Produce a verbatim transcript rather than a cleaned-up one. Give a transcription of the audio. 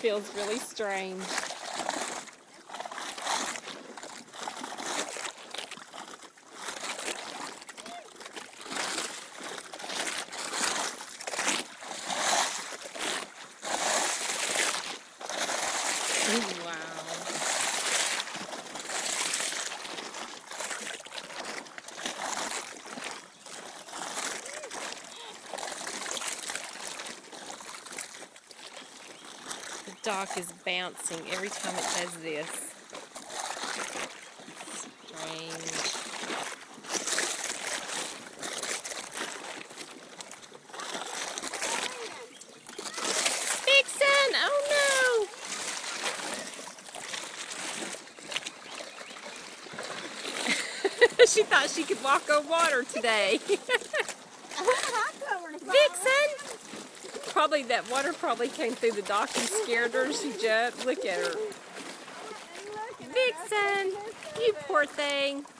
feels really strange. Wow. The dock is bouncing every time it does this. Strange. Vixen! Oh no! She thought she could walk on water today. Vixen! Probably that water probably came through the dock and scared her. She jumped. Look at her. Vixen! You poor thing.